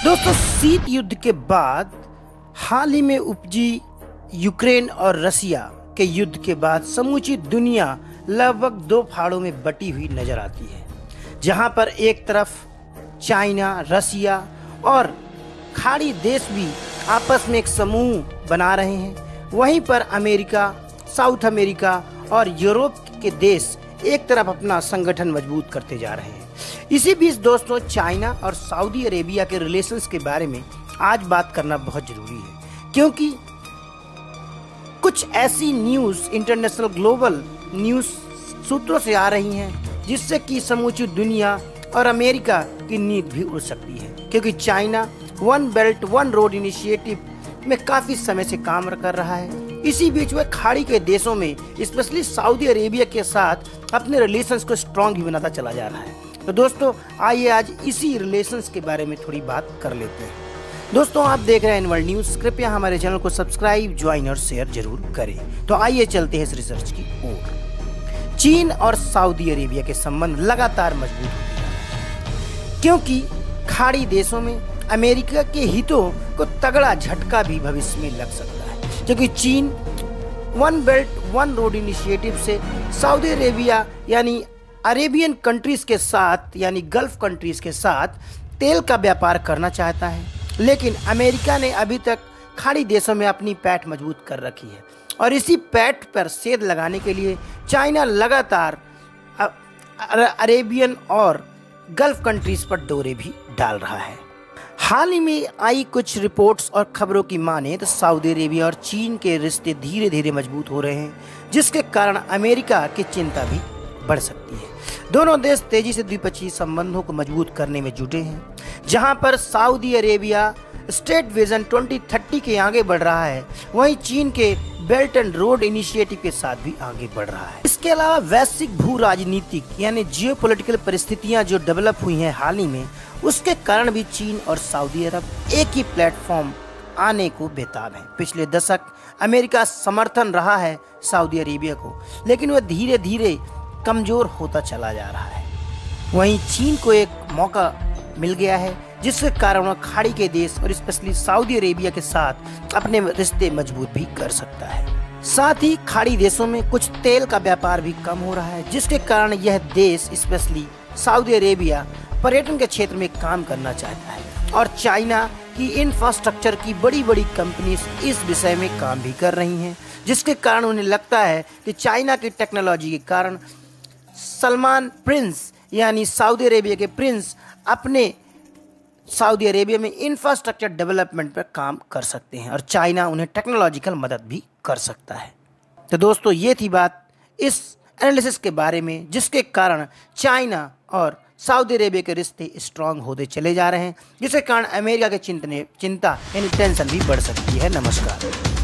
दोस्तों, शीत युद्ध के बाद हाल ही में उपजी यूक्रेन और रसिया के युद्ध के बाद समूची दुनिया लगभग दो फाड़ों में बटी हुई नजर आती है, जहां पर एक तरफ चाइना, रसिया और खाड़ी देश भी आपस में एक समूह बना रहे हैं। वहीं पर अमेरिका, साउथ अमेरिका और यूरोप के देश एक तरफ अपना संगठन मजबूत करते जा रहे हैं। इसी बीच दोस्तों, चाइना और सऊदी अरेबिया के रिलेशंस के बारे में आज बात करना बहुत जरूरी है, क्योंकि कुछ ऐसी न्यूज़, इंटरनेशनल ग्लोबल न्यूज़ सूत्रों से आ रही हैं जिससे कि समूची दुनिया और अमेरिका की नींद भी उड़ सकती है, क्योंकि China one belt one road initiative में काफ़ी समय से काम कर रहा है। इसी बीच वह खाड़ी के देशों में स्पेशली सऊदी अरेबिया के साथ अपने रिलेशंस को स्ट्रॉन्ग भी बनाता चला जा रहा है। तो दोस्तों, आइए आज इसी रिलेशंस के बारे में थोड़ी बात कर लेते हैं। दोस्तों, आप देख रहे हैं एनवर्ल्ड न्यूज़। कृपया हमारे चैनल को सब्सक्राइब, ज्वाइन और शेयर जरूर करें। तो आइए चलते हैं इस रिसर्च की ओर। चीन और सऊदी अरेबिया के संबंध लगातार मजबूत होते जा रहे हैं, क्योंकि खाड़ी देशों में अमेरिका के हितों को तगड़ा झटका भी भविष्य में लग सकता है, क्योंकि चीन one belt one road initiative से सऊदी अरेबिया यानी अरेबियन कंट्रीज के साथ यानी गल्फ कंट्रीज के साथ तेल का व्यापार करना चाहता है। लेकिन अमेरिका ने अभी तक खाड़ी देशों में अपनी पैठ मजबूत कर रखी है, और इसी पैठ पर सेध लगाने के लिए चाइना लगातार अरेबियन और गल्फ कंट्रीज पर डोरे भी डाल रहा है। हाल ही में आई कुछ रिपोर्ट्स और खबरों की माने तो सऊदी अरेबिया और चीन के रिश्ते धीरे धीरे मजबूत हो रहे हैं, जिसके कारण अमेरिका की चिंता भी बढ़ सकती है। दोनों देश तेजी से द्विपक्षीय संबंधों को मजबूत करने में जुटे हैं, जहां पर सऊदी अरेबिया स्टेट विजन 2030 के आगे बढ़ रहा है, वहीं चीन के बेल्ट एंड रोड इनिशिएटिव के साथ भी आगे बढ़ रहा है। इसके अलावा वैश्विक भू राजनीतिक यानी जियोपॉलिटिकल परिस्थितियां जो डेवलप हुई हैं हाल ही में, उसके कारण भी चीन और सऊदी अरब एक ही प्लेटफॉर्म आने को बेताब है। पिछले दशक अमेरिका समर्थन रहा है सऊदी अरेबिया को, लेकिन वह धीरे धीरे कमजोर होता चला जा रहा है। वहीं चीन को एक मौका मिल गया है, जिसके कारण वह खाड़ी के देश और स्पेशली सऊदी अरेबिया के साथ अपने रिश्ते मजबूत भी कर सकता है। साथ ही खाड़ी देशों में कुछ तेल का व्यापार भी कम हो रहा है, जिसके कारण यह देश स्पेशली सऊदी अरेबिया पर्यटन के क्षेत्र में काम करना चाहता है, और चाइना की इंफ्रास्ट्रक्चर की बड़ी बड़ी कंपनीज इस विषय में काम भी कर रही हैं, जिसके कारण उन्हें लगता है कि चाइना की टेक्नोलॉजी के कारण सलमान प्रिंस यानी सऊदी अरेबिया के प्रिंस अपने सऊदी अरेबिया में इंफ्रास्ट्रक्चर डेवलपमेंट पर काम कर सकते हैं, और चाइना उन्हें टेक्नोलॉजिकल मदद भी कर सकता है। तो दोस्तों, ये थी बात इस एनालिसिस के बारे में, जिसके कारण चाइना और सऊदी अरेबिया के रिश्ते स्ट्रांग होते चले जा रहे हैं, जिसके कारण अमेरिका के चिंता यानी टेंशन भी बढ़ सकती है। नमस्कार।